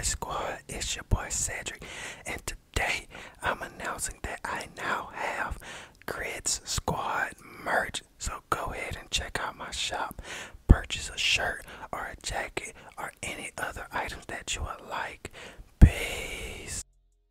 Grit Squad? It's your boy Cedric, and today I'm announcing that I now have Grit Squad merch. So go ahead and check out my shop. Purchase a shirt or a jacket or any other items that you would like. Peace.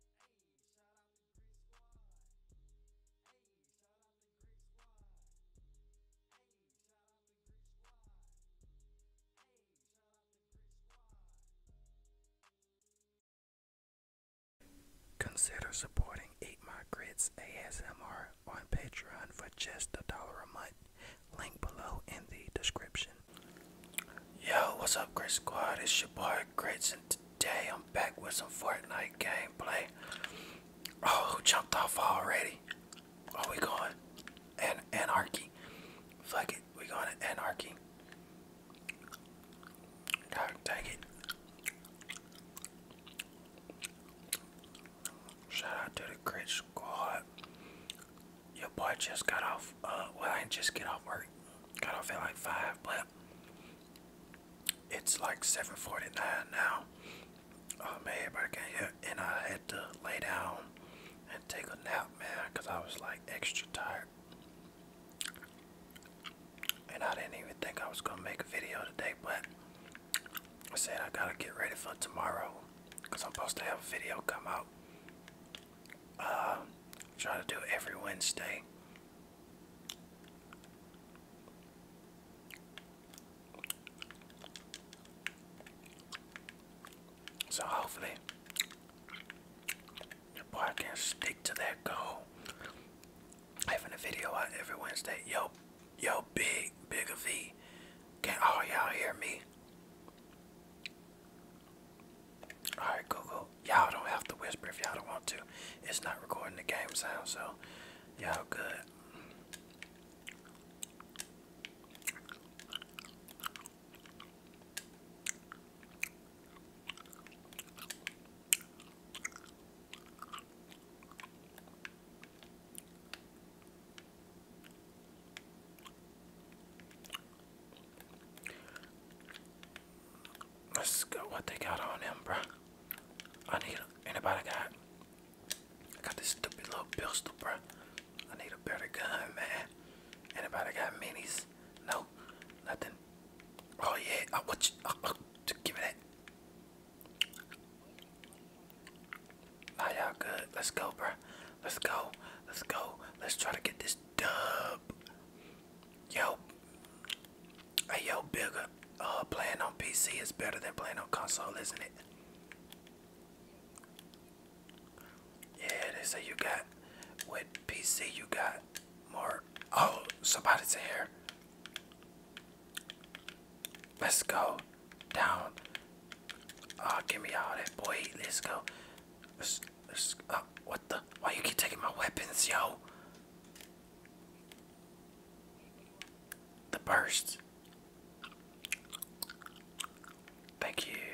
Consider supporting Eat My Grits ASMR on Patreon for just $1 a month. Link below in the description. Yo, what's up, Grit Squad? It's your boy Grits, and today I'm back with some Fortnite gameplay. Oh, who jumped off already? Oh, we going Anarchy. Fuck it, we going to Anarchy. God dang it. Shout out to the Grit Squad. Your boy just got off, well, I didn't just get off work. Got off at like 5, but it's like 7:49 now. Oh man, everybody can hear. And I had to lay down and take a nap, man, because I was like extra tired. And I didn't even think I was going to make a video today, but I said I got to get ready for tomorrow because I'm supposed to have a video come out. Try to do it every Wednesday. So hopefully your boy can stick to that goal. Having a video out every Wednesday. Yo, Bigger V. Can all y'all hear me? Alright, cool. Y'all don't have to whisper if y'all don't want to. It's not recording the game sound, so y'all good. Let's go. What they got on them, bruh? Anybody got? I got this stupid little pistol, bruh. I need a better gun, man. Anybody got minis? No, nothing. Oh yeah. Give me that. Nah, y'all good. Let's go, bruh. Let's go. Let's try to get this dub. Yo. Hey, yo, Bigger. Playing on PC is better than playing on console, isn't it? Yeah, they say you got, with PC you got more. Oh, somebody's here. Let's go. Down. Give me all that, boy. Let's go. What the? Why you keep taking my weapons, yo? The burst. Thank you.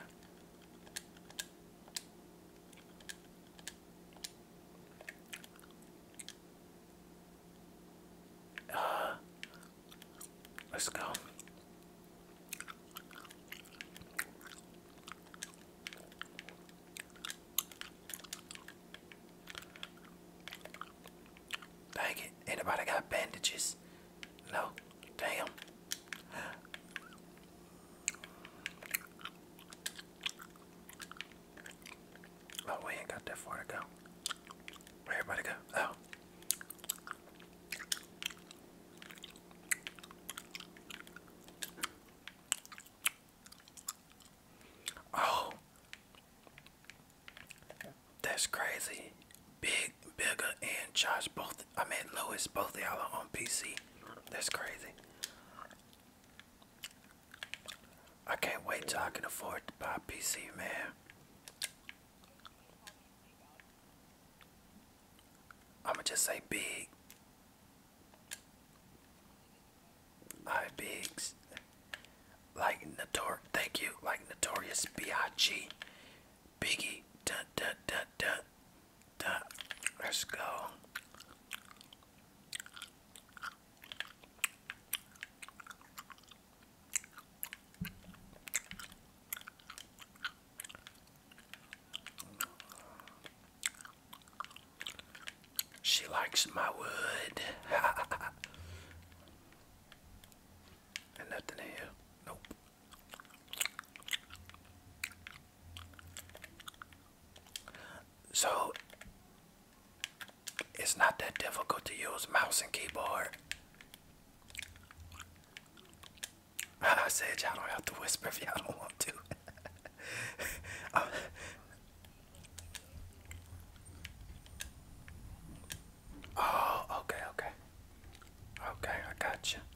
Let's go. Dang it. Anybody got bandages? No. Damn. Oh, we ain't got that far to go. Where everybody go? Oh. Oh. That's crazy. Bigger, and Josh both, Lewis, both of y'all are on PC. That's crazy. I can't wait till I can afford to buy a PC, man. I'ma just say big. Alright, bigs. Like thank you. Like Notorious B.I.G. Biggie. Dun dun dun dun dun. Let's go. likes my wood. And nothing in here. Nope. So it's not that difficult to use mouse and keyboard. I said y'all don't have to whisper if y'all don't want to. Uh, oh, okay, okay. Okay, I got you.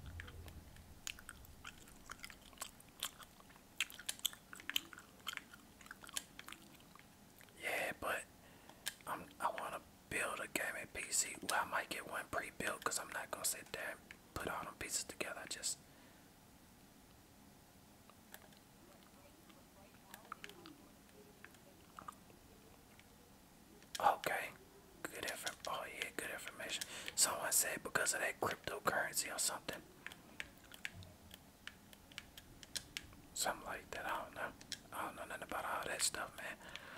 Yeah, but I want to build a gaming PC. Well, I might get one pre-built because I'm not going to sit there and put all them pieces together. I just... Okay. Good info. Oh, yeah, good information. Someone said because of that cryptocurrency or something. Something like that. I don't know. I don't know nothing about all that stuff, man.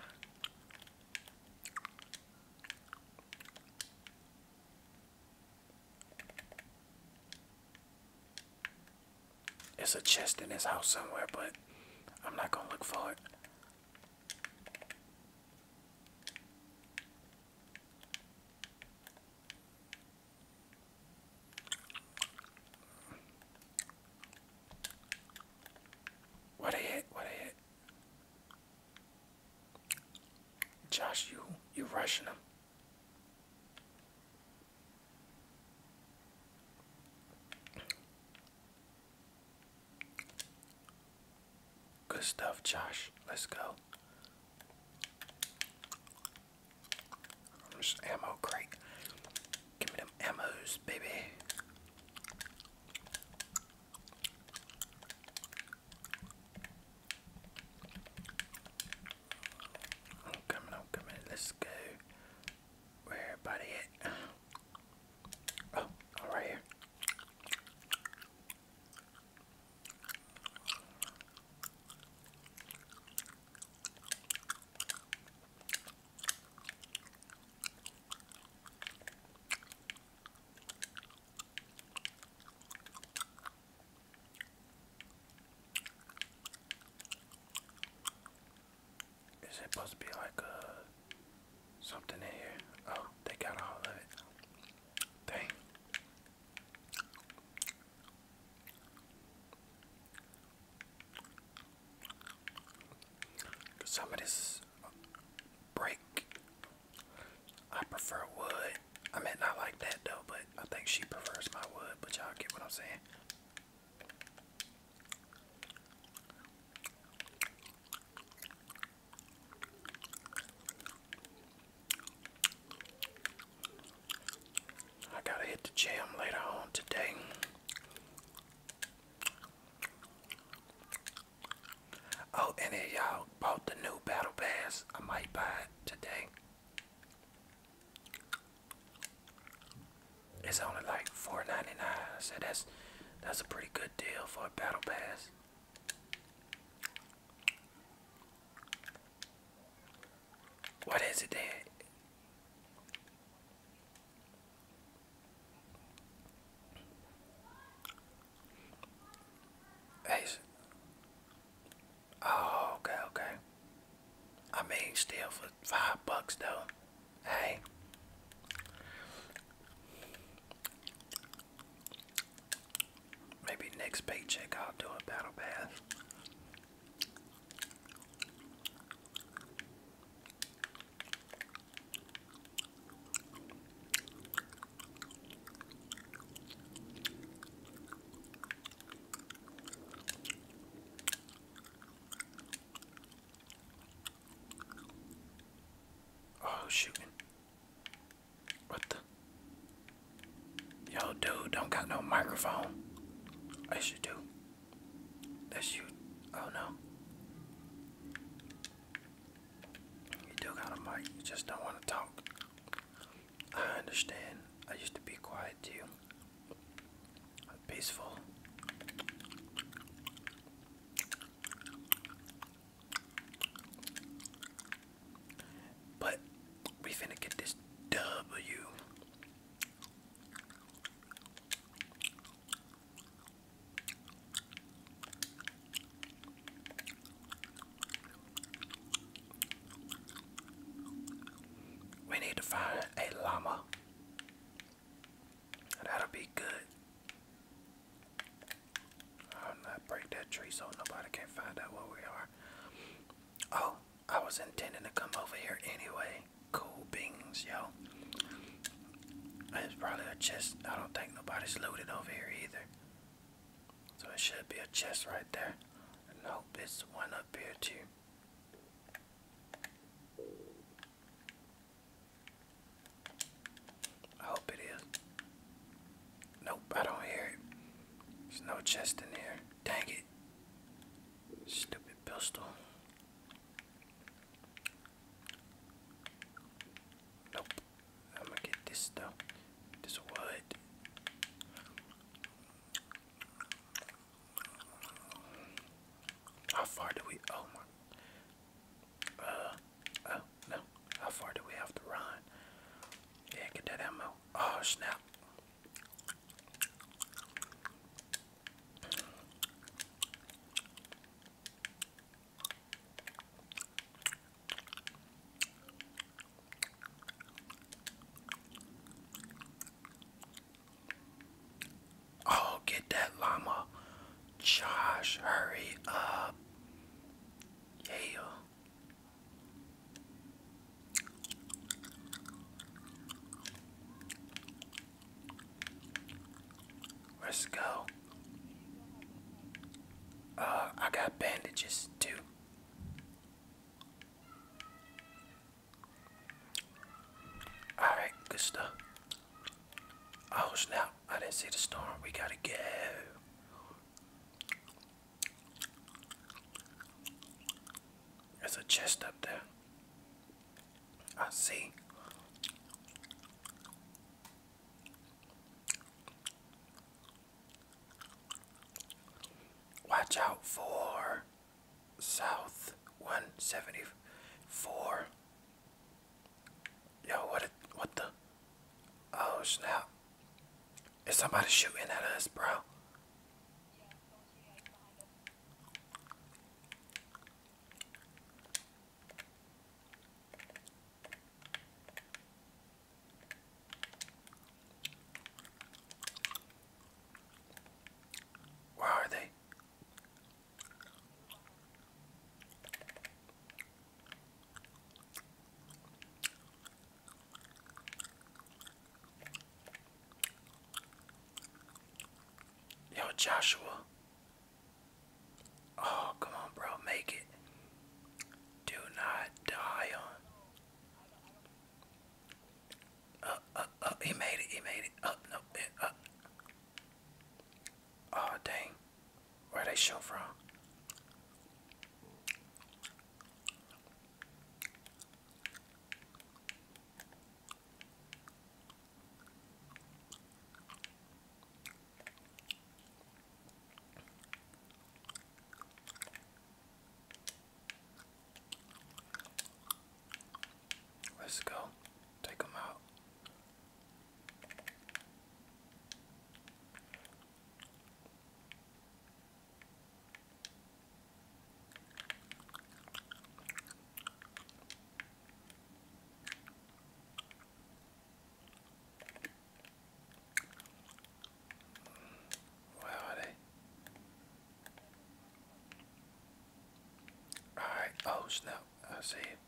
It's a chest in this house somewhere, but I'm not gonna look for it. Where they at? Where they at? Josh, you rushing them. Good stuff, Josh. Let's go. Just ammo crate. Give me them ammos, baby. I'm coming. Let's go. Where everybody at? Oh, all right here. Is it supposed to be like something in here? Oh, they got all of it. Dang. Some of this break. I prefer wood. I mean, not like that though, but I think she prefers my wood. But y'all get what I'm saying. I gotta hit the gym later on today. Oh, and if y'all bought the new battle pass, I might buy it today. It's only like $4.99. So that's a pretty good deal for a battle pass. What is it then? Hey, oh, okay, okay. I mean, still for $5 though. Hey. Maybe next paycheck I'll do a battle pass. Oh, shooting. What the? Yo, dude, don't got no microphone. Yes, you do. That's you. Oh, no. You do got a mic. You just don't want to talk. I understand. I used to be quiet too. Peaceful. But we finna get this W. find out where we are. Oh, I was intending to come over here anyway. Cool beans, yo. It's probably a chest. I don't think nobody's looted over here either. So it should be a chest right there. And I hope it's one up here too. I hope it is. Nope, I don't hear it. There's no chest in here. Dang it. Stupid pistol. Nope. I'm gonna get this stuff. This wood. How far do we? Oh my. Oh no. How far do we have to run? Yeah, get that ammo. Oh snap. Oh, get that llama. Josh, hurry up. Yeah. Let's go. I got bandages too. Alright, good stuff. Oh snap, I didn't see the storm. We gotta go. There's a chest up there. I see. Watch out for South 174. Yo, what the? Oh snap. Is somebody shooting at us, bro? Where are they? Yo, Joshua. Oh, come on, bro. Make it. Do not die on. He made it. He made it. Up, no, up. Oh, dang. Where they show from? Let's go. Take them out. Where are they? Alright. Oh, snap. I see it.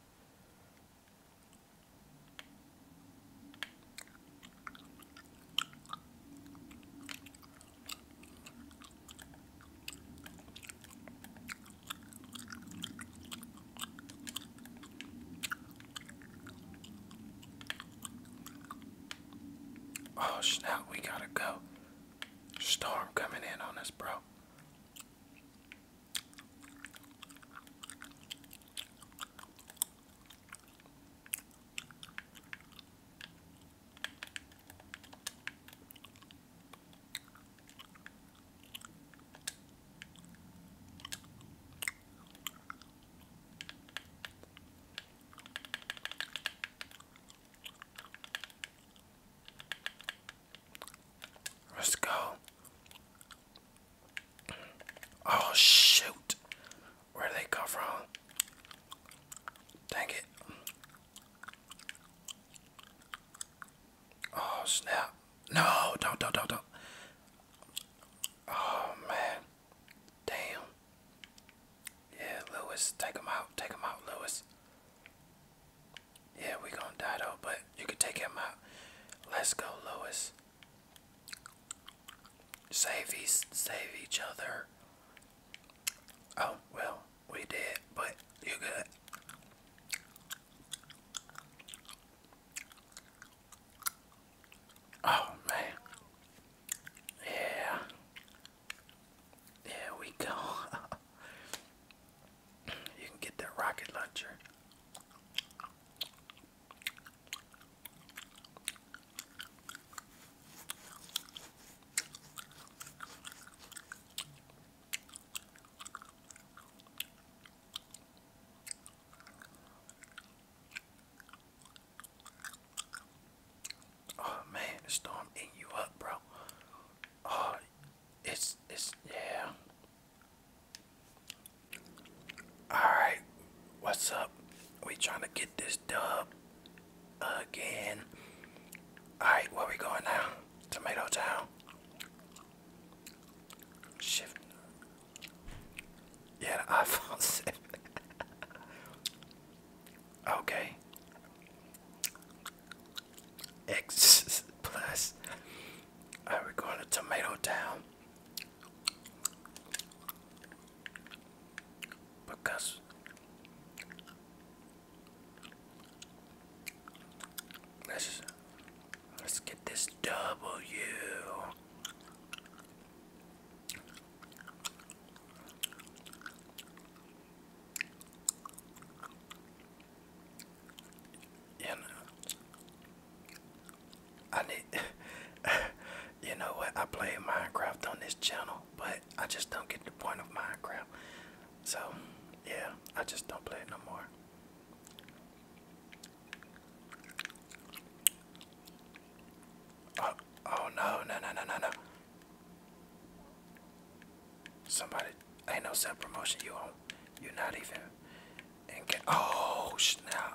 Oh, snap. We gotta go. Storm coming in on us, bro. Let's go. Lewis. Take him out. Take him out, Lewis. Yeah, we gonna die though, but you can take him out. Let's go, Lewis. Save each other. Oh, well, we did, but you good. Oh, man. Yeah. There we go. You can get that rocket launcher. Oh man, the storm eating you up, bro. Oh, it's yeah. Alright, what's up? We trying to get this dub again. Alright, where we going now? Tomato Town. Shift. Yeah, the iPhone 7. Okay. X plus. Alright, we're going to Tomato Town. Because let's get this W. You know, I need. You know what? I play Minecraft on this channel, but I just don't get the point of Minecraft. So, yeah, I just don't play it no more. Oh, oh no, no, no, no, no, no. Somebody, ain't no self promotion. You're not even. And get, oh snap!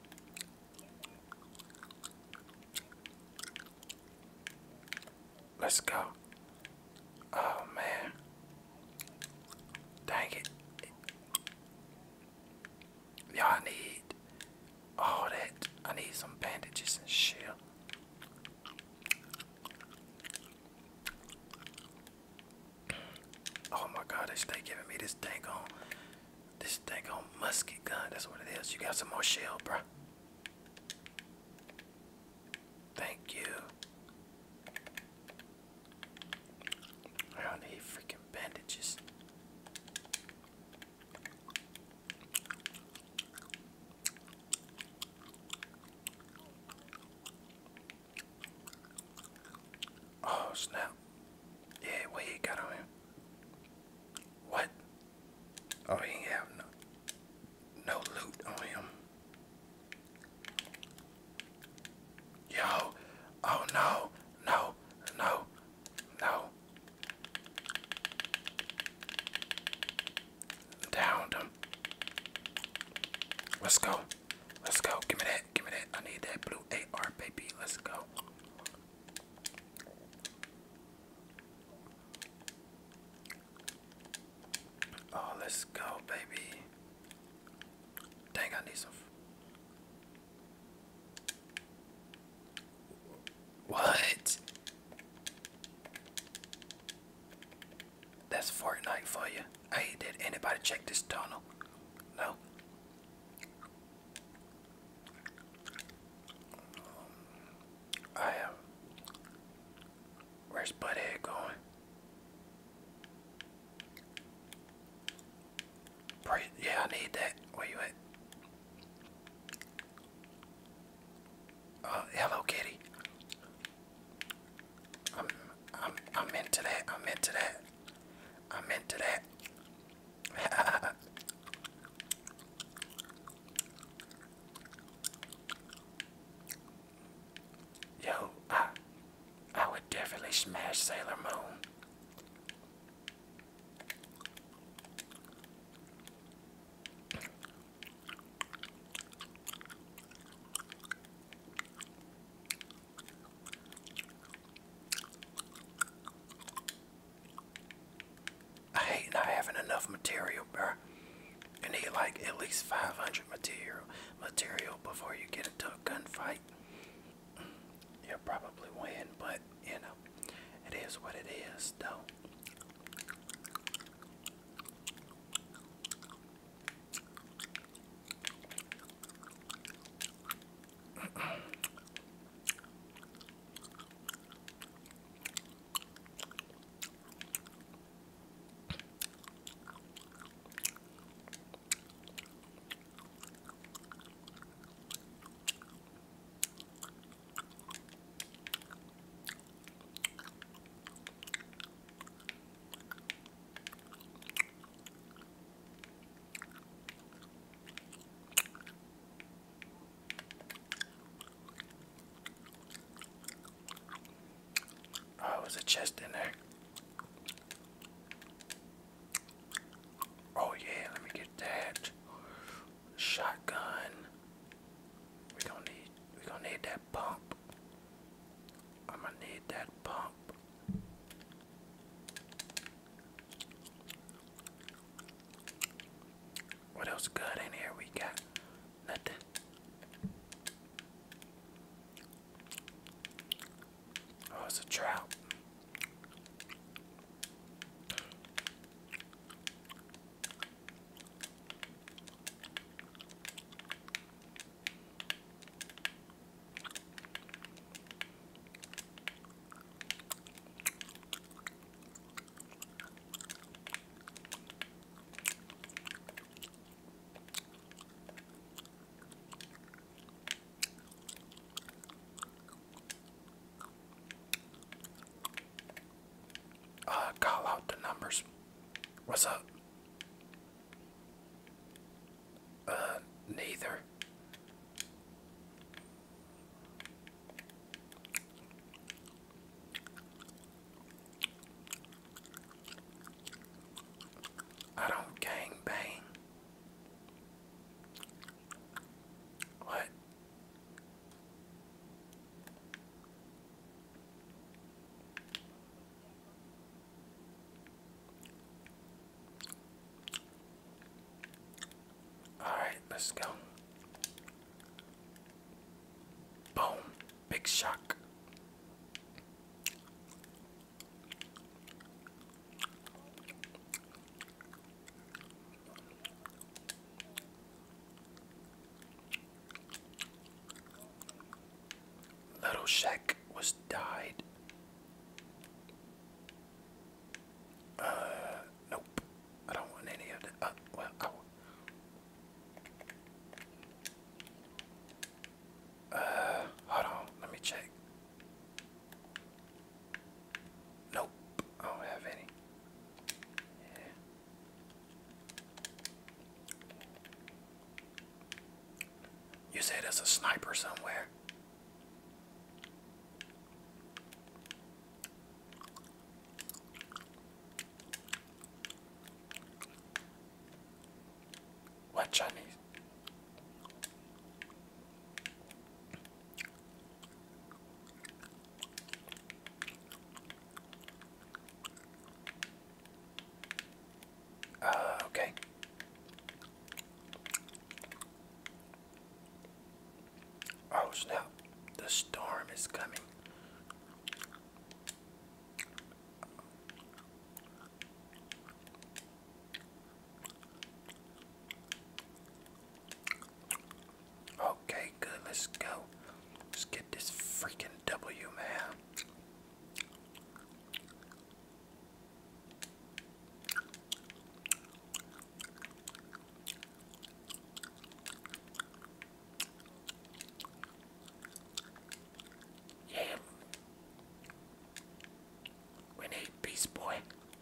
Let's go. Oh man. Dang it. Y'all need all that. I need some bandages and shit. Oh my god, they stay giving me this dang on musket gun. That's what it is. You got some more shell, bro. Thank you. I don't need freaking bandages. Oh snap. Yeah, what he got on him? What? Oh, he ain't have no loot on him. Yo. Oh no. No. No. No. Downed him. Let's go. Let's go. Give me that. Give me that. I need that blue AR, baby. Let's go. Oh, let's go, baby. Dang, I need some. What? That's Fortnite for you. Hey, did anybody check this tunnel? No. I am. Where's Butthead going? Yeah, I need that. Where you at? like at least 500 material before you get into a gunfight. You'll probably win, but you know, it is what it is, though. Oh, there's a chest in there. Oh yeah, let me get that. Shotgun. We gonna need that pump. I'm gonna need that pump. What else good in here? We got nothing. Oh, it's a trout. Call out the numbers. What's up? Neither. I don't gang bang. What? Alright, let's go. Boom. Big shock. Little Shack was died. Nope. I don't want any of that. Well, hold on. Let me check. Nope. I don't have any. Yeah. You said there's a sniper somewhere. What Chinese? Okay. Oh snap. The storm is coming. Okay, good. Let's go. Let's get this freaking W, man. Yeah. We need Beast Boy.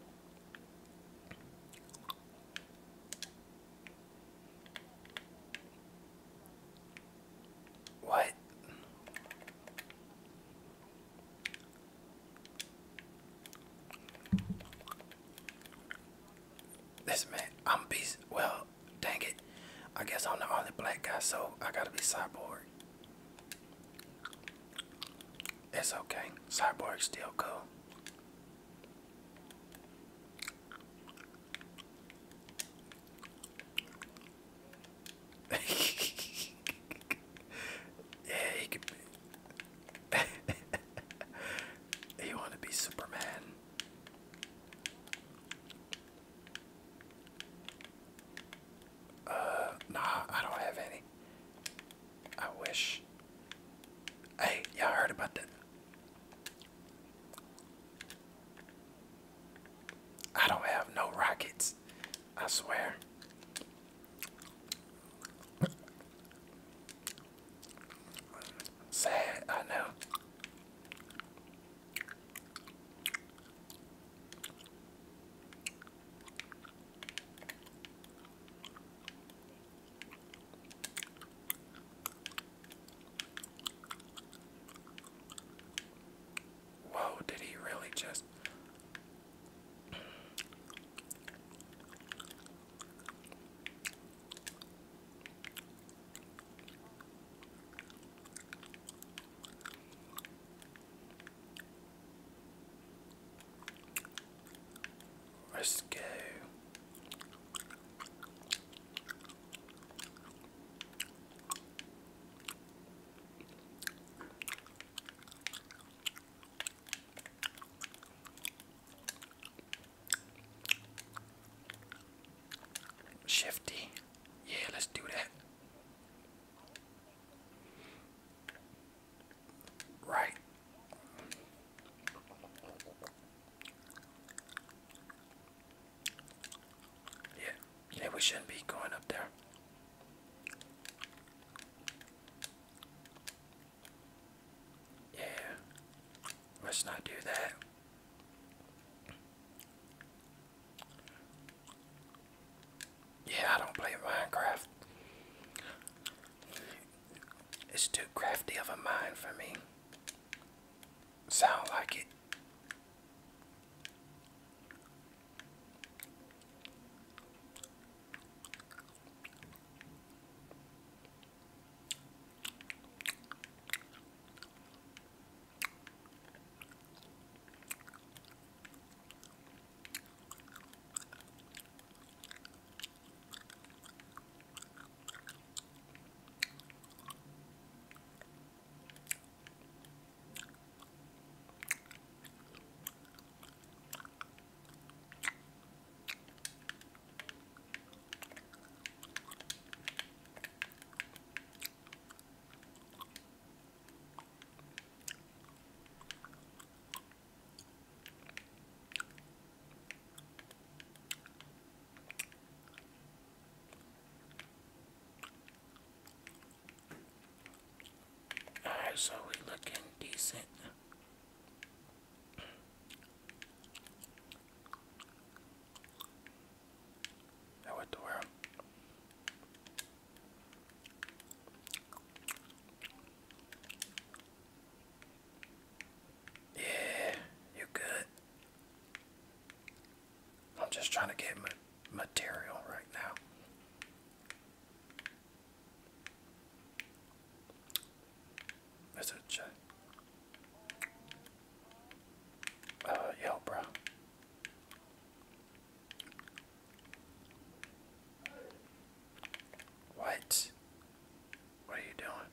What? This man, I'm Beast. Well, dang it. I guess I'm the only black guy, so I gotta be Cyborg. It's okay. Cyborg's still cool. Yeah, let's do that. Right. Yeah. Yeah, we shouldn't be going up there. Yeah. Let's not do that. Yeah, I don't play Minecraft. It's too crafty of a mind for me. Sound like it. Alright, so we looking decent. Now what the world? Yeah, you good. I'm just trying to get material right now. Is it yo, bro. What? What are you doing?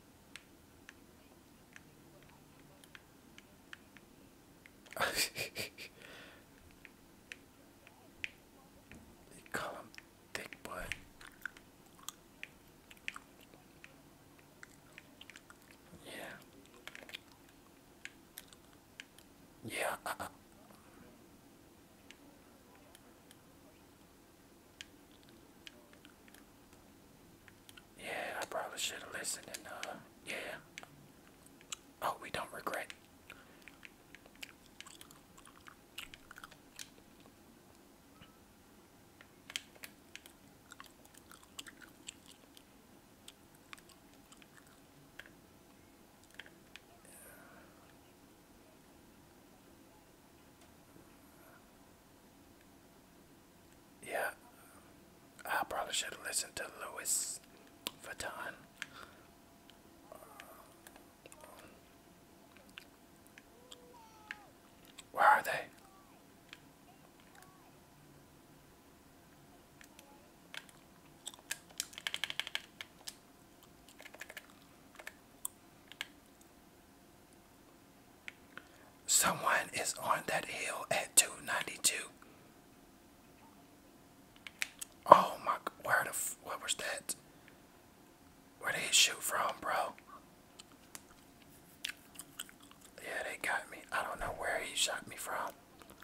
You call him thick butt. Yeah. Yeah. Yeah, I probably should have listened and yeah. Oh, we don't regret. Yeah, I probably should have listened to Louis Vuitton. Where are they? Someone is on that hill at 292. Oh my, what was that? Where did he shoot from, bro? Yeah, they got me. I don't know where he shot me from.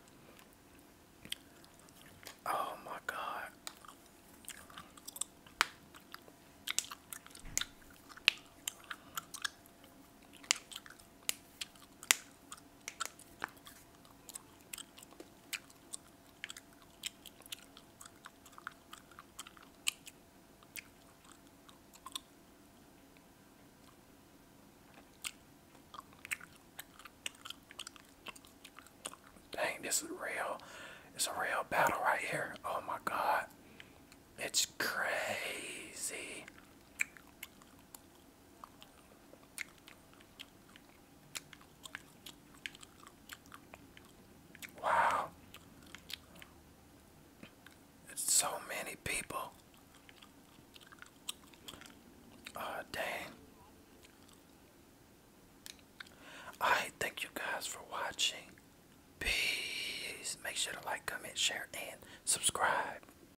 Oh my god. Dang, this is real. It's a real battle right here. Oh my god. It's crazy. Wow. It's so many people. Oh, dang. Alright, thank you guys for watching. Peace. Make sure to like, comment, share, and subscribe.